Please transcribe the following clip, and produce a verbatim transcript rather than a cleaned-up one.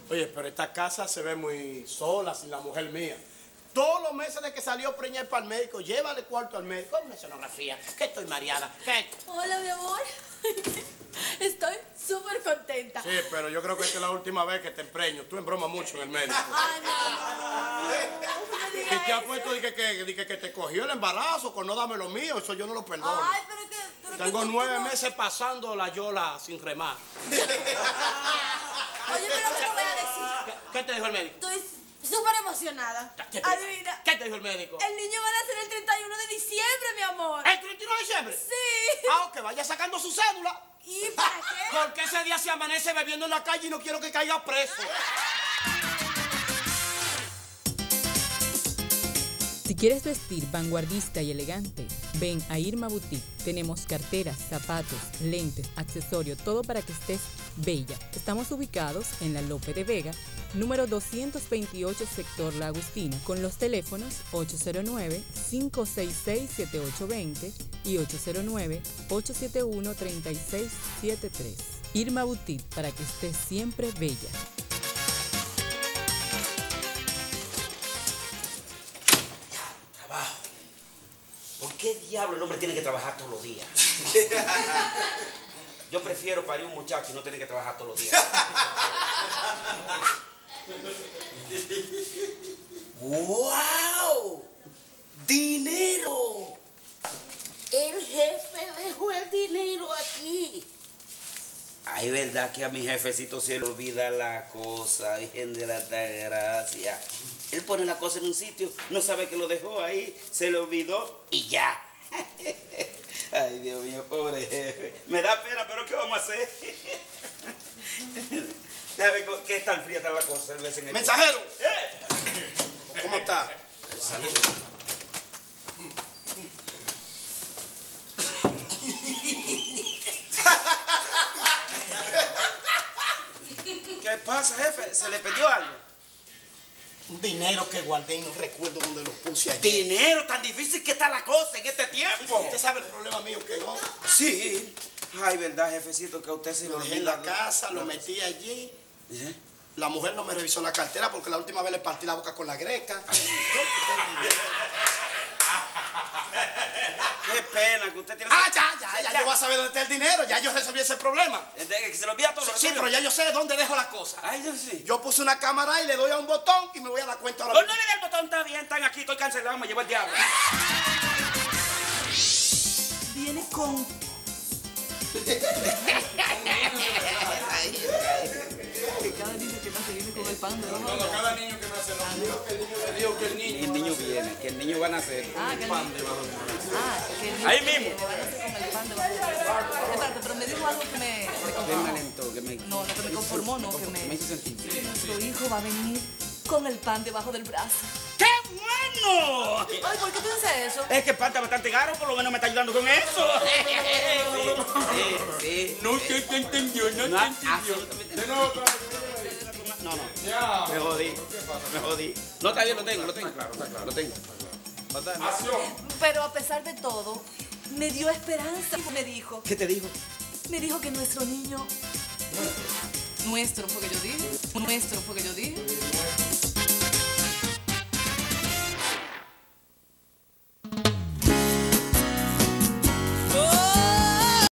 Oye, pero esta casa se ve muy sola sin la mujer mía. Todos los meses de que salió preñar para el médico, llévale cuarto al médico, una sonografía, que estoy mareada. ¿Qué? Hola, mi amor. Estoy súper contenta. Sí, pero yo creo que esta es la última vez que te empreño. Tú embromas mucho en el médico. Ay, mi amor. No me digas Y te ha eso. puesto de que, que, de que, que te cogió el embarazo con no dame lo mío, eso yo no lo perdono. Ay, pero que... Pero Tengo que tú- nueve tú no- meses pasando la yola sin remar. Oye, pero ¿qué te voy a decir? ¿Qué, qué te dijo el médico? Estoy súper emocionada. ¿Qué te, Adivina. ¿Qué te dijo el médico? El niño va a nacer el treinta y uno de diciembre, mi amor. ¿El treinta y uno de diciembre? Sí. Ah, que vaya sacando su cédula. ¿Y para qué? Porque ese día se amanece bebiendo en la calle y no quiero que caiga preso. Si quieres vestir vanguardista y elegante, ven a Irma Boutique. Tenemos carteras, zapatos, lentes, accesorios, todo para que estés bella. Estamos ubicados en la Lope de Vega, número doscientos veintiocho, sector La Agustina, con los teléfonos ocho cero nueve, cinco seis seis, siete ocho dos cero y ocho cero nueve, ocho siete uno, tres seis siete tres. Irma Boutique, para que estés siempre bella. ¿Por qué diablo el hombre tiene que trabajar todos los días? Yo prefiero parir un muchacho y no tener que trabajar todos los días. ¡Wow! ¡Dinero! El jefe dejó el dinero aquí. Ay, verdad que a mi jefecito se le olvida la cosa, Virgen de la Altagracia. Él pone la cosa en un sitio, no sabe que lo dejó ahí, se le olvidó y ya. Ay, Dios mío, pobre jefe. Me da pena, pero ¿qué vamos a hacer? Déjame ver qué tan fría está la cosa. En el ¡Mensajero! ¡Eh! ¿Cómo está? Salud. ¿Qué pasa, jefe? ¿Se le perdió algo? Un dinero que guardé y no recuerdo dónde lo puse allí. Dinero, tan difícil que está la cosa en este tiempo. Usted sabe el problema mío que no. Sí. Ay, verdad, jefecito, que a usted se le Lo dejé olvida. en la casa, lo metí allí. ¿Eh? La mujer no me revisó la cartera porque la última vez le partí la boca con la greca. Qué pena que usted tiene... Ah, ya, ya, ya, yo voy a saber dónde está el dinero. Ya yo resolví ese problema. Que se lo olvida todo. Sí, pero ya yo sé dónde dejo las cosas. Ay, Dios sí. Yo puse una cámara ahí, le doy a un botón y me voy a dar cuenta ahora No, no mismo. le dé el botón, está bien, están aquí, estoy cancelado, me llevo el diablo. Viene con... Que cada niño que nace viene con el pan de No, no, cada niño que nace no. Dijo que el niño me dijo que el niño. El niño viene, que el niño va a nacer. Ah, que el Pan niño... debajo del brazo. Ah, que el niño Ahí viene, mismo. va a nacer con el pan debajo del brazo. Espérate, pero me dijo algo que me, me ¿Qué me conformó. alentó? Que me... No, no, que me conformó, no, que Me me... hizo sentir. Que nuestro hijo va a venir con el pan debajo del brazo. ¡Qué bueno! Ay, ¿por qué tú dices eso? Es que el pan está bastante caro, por lo menos me está ayudando con eso. Sí, sí, sí. No te entendió, no No, te entendió. absolutamente De no. nuevo, otra vez. No, no. Ya. Me jodí. Me jodí. No, está bien, lo tengo, lo tengo. Claro, está claro. Lo tengo. Acción. Pero a pesar de todo, me dio esperanza. Me dijo, ¿Qué te digo? me dijo que nuestro niño... Nuestro, fue que yo dije. Nuestro, fue que yo dije.